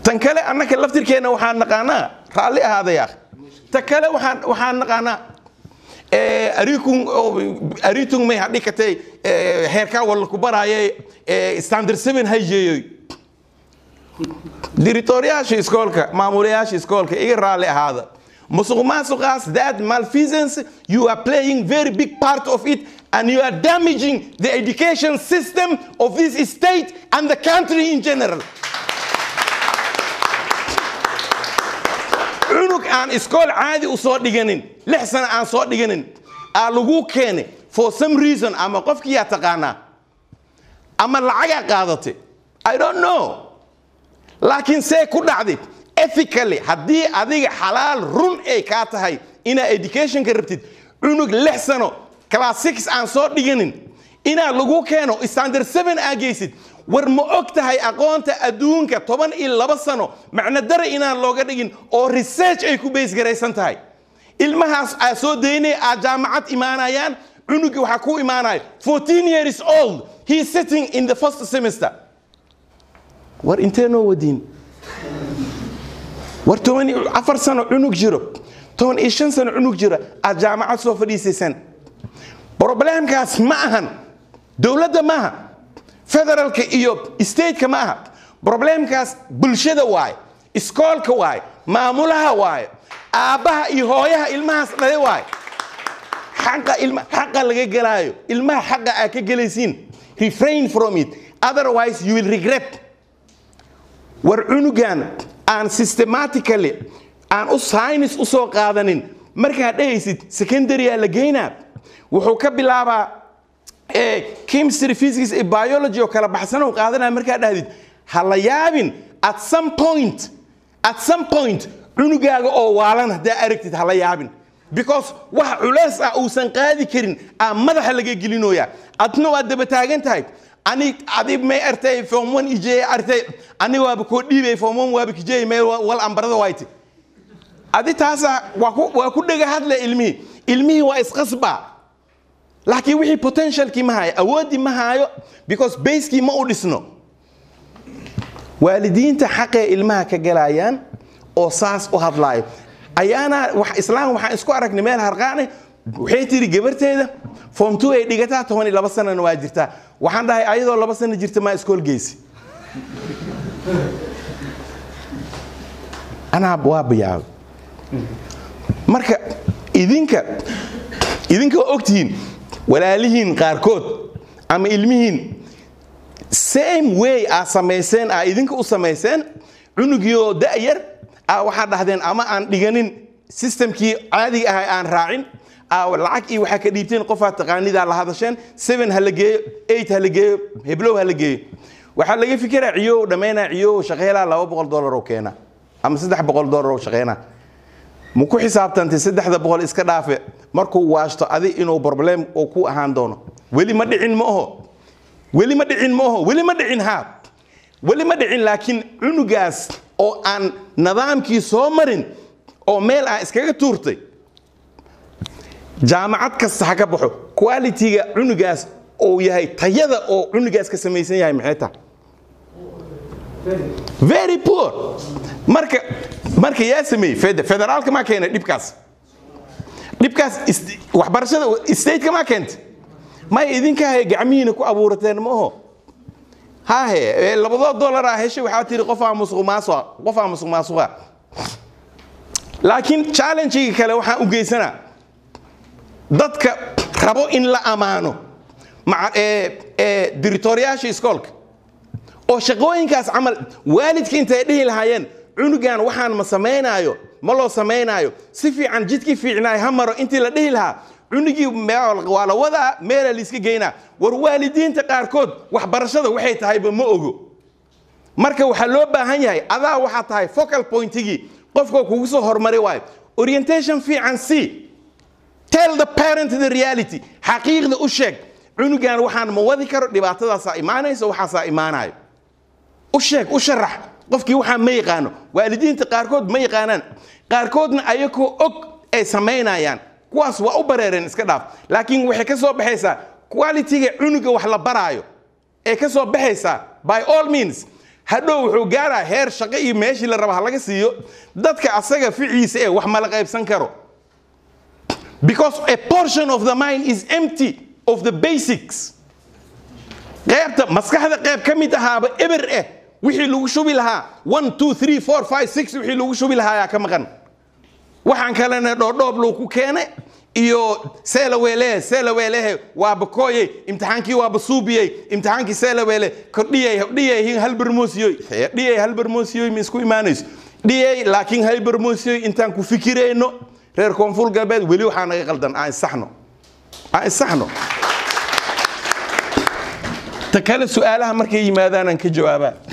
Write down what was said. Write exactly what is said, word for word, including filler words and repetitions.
تنكله أنك لفتر كينا وحان نقانا رالي هذا يا أخي تكله وحان وحان نقانا أريكم أريتم ما هذيك تي هيركا ولا كبار هاي ستاندر سبعة هاي ديريتورياش إسكولك مامورياش إسكولك إيه رالي هذا مسوق مسوقاس that malfeasance you are playing very big part of it and you are damaging the education system of this state and the country in general. عنك عن إسكول عادي وصوت دجنين لحسن عن صوت دجنين ألوجو كاني for some reason أما قف كي يتقانا أما العجا قاضتي I don't know لكن سيكون عادي ethically هدي هذه حلال رون أي كاتهاي إنا education كربتيد عنك لحسنه class six عن صوت دجنين إنا لوجو كانوا standard seven أجيسد ورموقتها أقوانت أدونك طبعاً إلا بسنو معنى در إنا لوجا دقين أو research أيكو بيس جريسان تاي المهاس أسود ديني أجامعة إيمانيان عنك وحكو إيماناي fourteen years old he is sitting in the first semester ور إنتنو ودين ور تواني عفر سنة عنك جرو توان إيشان سنة عنك جرو أجامعة سوفري سيسن بروبلم كاس معهن دولة معها فدرال كإيوب استيت كماها بروبلم كاس بلشدة واي إسكول كواي معمولها واي أباها إيهويها إلمها صلي واي حق إلما حق اللي جلايو إلما حق أكجلسين refrain from it otherwise you will regret ورعنوجان and systematically and أساينس أسوق قادنين مركها دايسيد secondary لجينا وحكب بلابا chemistry physics biology وكلا بحثنا وقاعدنا أمريكا دهديد هلا يابين at some point at some point عنقاق أو والنا ده أركتد هلا يابين because وح علاس أو سنقادي كرين أمده هلا جيلينو يا أتنو أدب بتاعين تايب أني أديب ما أرتاي فمون إجي أرتاي أني وابكودي بي فمون وابكجي ما والأمبرد وايتي أدي تاسع وكو وكو ده هذا علمي علمي وإسقصبا لكن وحي potential كي ما هاي أودي ما هايو because base كي ما أودسنو والدين تحقق علمها كجلايان أساس وهذلاي أيانا وح إسلام وح إسكو أرك نميل هرقاني وحيتي جبرتي ده فهم تو إيه دقيقة تهوني لبسنا نواجرتها وحنا أيضا لبسنا جرت ما إسكول جيسي أنا أبواب يا مركا إذنك إذنك أكتين ولا لهين قاركود أما علمهين same way أسميسن أيدينك أسميسن عنقيو داير أو حد هذين أما أن ديجانين system كي عادي أن راعين أو العك إيه وحكي ديبتين قفة تقاني ده على هذا الشيء seven هلجي eight هلجي هبلو هلجي وحلقي فكرة عيو دمينا عيو شغالة لو بقول دولار وكينا أما سدح بقول دولار وشغينا مكو حساب تنتي سدح ده بقول إسكدافع مركو واشتو أذي إنه بروبلم أو كو أهاندونه ولي ما دعين ماهو ولي ما دعين ماهو ولي ما دعين ها ولي ما دعين لكن عنقاس أو أن نظام كي سومرين أو ميل إسكاك تورتي جامعات كسحك بحو كواليتي عنقاس أو يهي تيدا أو عنقاس كسميسين يهي محيطها very poor marka marka yaasmi federaalka ma keenay dibkaas dibkaas waxbarashada state ka ma keent ma idinka hay gacmihiina ku abuurateen ma oho ha he labada dollar ah heshay waxa tiri qof aan musuq maasuq qof aan musuq maasuq laakiin challenge kale waxa u geysana dadka rabo in la amaano ma ee ee directoriyaasha iskoolka oo shaqooyinkaas amal waalidka intay dhihi lahaayeen cunugan waxaan ma sameeynayo ma loo sameeynayo si fiican jidkii fiicnaa hamaro intii la dhihi lahaa cunugii waa la wada meel la iska geeyna war waalidiinta qaarkood wax barashada waxay tahay ba ma ogo marka waxa loo baahan yahay adaa waxa tahay focal pointigi qofka kugu soo hormari waay orientation fiican si tell the parent the reality xaqiiqda u sheeg cunugan waxaan ma wadi karo dhibaatadaas iimaanayso waxa iimaanayo وشيك وشرح قفكي وحا ما يقانو والدين تقاركود ما يقانان قاركودنا أيكو أك أي سمينا يان كواس وأبررين اسكداف لكن وحي كسو بحيسا كواليتي عنوغا وحلا برايو أي كسو بحيسا by all means hadhow wuxuu gaaraa heer shaqo iyo meeshii la rabo ha laga siiyo dadka asaga ficiisa ee wax ma la qaybsan karo because a portion of the mind is empty of the basics qaybta maskaxda qayb ka mid ahaaba eber eh wixii lagu shubi lahaa one two three four five six wixii lagu shubi lahaa ayaa ka maqan waxaan kalena dhoodhoob loo ku keenay iyo seelawele seelawele waa bakoye imtixaankii waa basuubiyay imtixaankii seelawele kordhiyay dhiyay hal barmoosiyo dhiyay hal barmoosiyo mi isku imaanayso dhiyay laakiin hal barmoosiyo intaan ku fikireyno reer koonfur galbeed weli waxaa naga qaldan aan saxno aan saxno ta kale su'aalaha markay yimaadaan aan ka jawaabaa